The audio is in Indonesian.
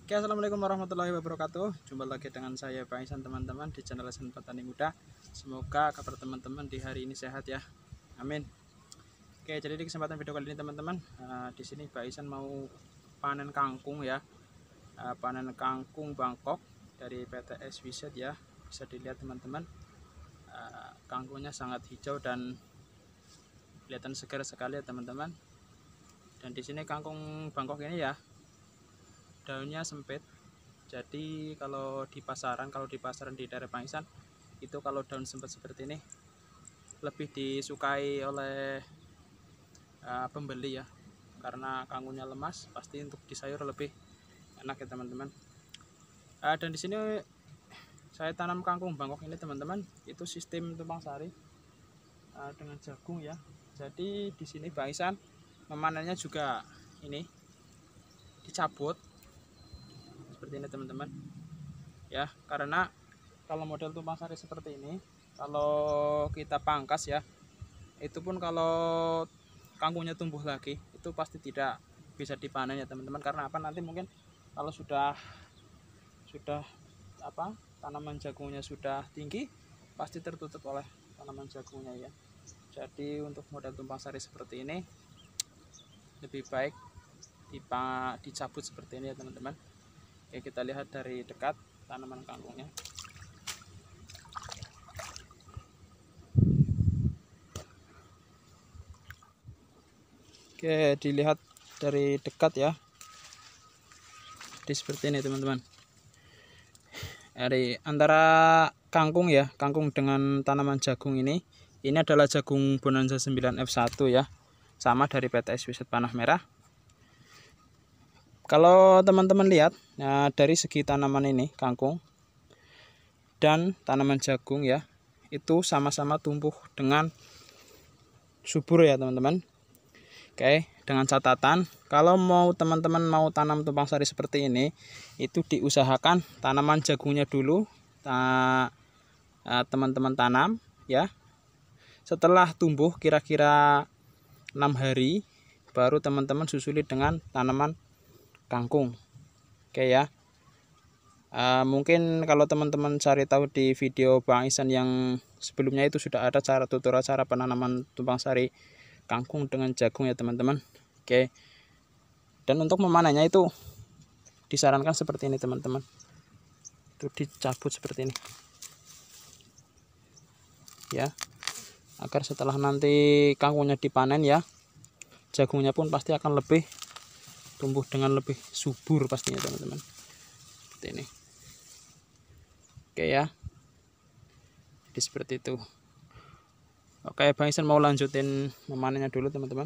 Oke, assalamualaikum warahmatullahi wabarakatuh. Jumpa lagi dengan saya Pak Isan teman-teman di channel Lesan Petani Muda. Semoga kabar teman-teman di hari ini sehat ya. Amin. Oke, jadi di kesempatan video kali ini teman-teman, di sini Pak Isan mau panen kangkung ya. Panen kangkung Bangkok dari PT SWZ ya. Bisa dilihat teman-teman, kangkungnya sangat hijau dan kelihatan segar sekali ya teman-teman. Dan di sini kangkung Bangkok ini ya, daunnya sempit. Jadi kalau di pasaran di daerah Pak Isan itu, kalau daun sempit seperti ini lebih disukai oleh pembeli ya, karena kangkungnya lemas, pasti untuk di sayur lebih enak ya teman-teman. Dan di sini saya tanam kangkung Bangkok ini teman-teman, itu sistem tumpang sari dengan jagung ya. Jadi di sini Pak Isan memanennya juga ini dicabut seperti ini teman-teman ya, karena kalau model tumpang sari seperti ini, kalau kita pangkas ya, itu pun kalau kangkungnya tumbuh lagi itu pasti tidak bisa dipanen ya teman-teman. Karena apa, nanti mungkin kalau sudah tanaman jagungnya sudah tinggi, pasti tertutup oleh tanaman jagungnya ya. Jadi untuk model tumpang sari seperti ini lebih baik dicabut seperti ini ya teman-teman. Oke, kita lihat dari dekat tanaman kangkungnya. Oke, dilihat dari dekat ya. Jadi seperti ini teman-teman. Dari antara kangkung ya, kangkung dengan tanaman jagung ini adalah jagung Bonanza 9F1 ya. Sama dari PT SWZ Panah Merah. Kalau teman-teman lihat, nah dari segi tanaman ini, kangkung dan tanaman jagung ya, itu sama-sama tumbuh dengan subur ya teman-teman. Oke, dengan catatan kalau teman-teman mau tanam tumpang sari seperti ini, itu diusahakan tanaman jagungnya dulu teman-teman tanam ya. Setelah tumbuh kira-kira 6 hari, baru teman-teman susuli dengan tanaman kangkung. Oke ya. Mungkin kalau teman-teman cari tahu di video Bang Isan yang sebelumnya, itu sudah ada tutorial cara penanaman tumpang sari kangkung dengan jagung ya teman-teman. Oke. Dan untuk memanennya itu disarankan seperti ini teman-teman. Itu dicabut seperti ini. Ya. Agar setelah nanti kangkungnya dipanen ya, jagungnya pun pasti akan lebih tumbuh dengan lebih subur pastinya teman-teman. Seperti ini. Oke ya. Jadi seperti itu. Oke, Bang Isan mau lanjutin memanennya dulu teman-teman.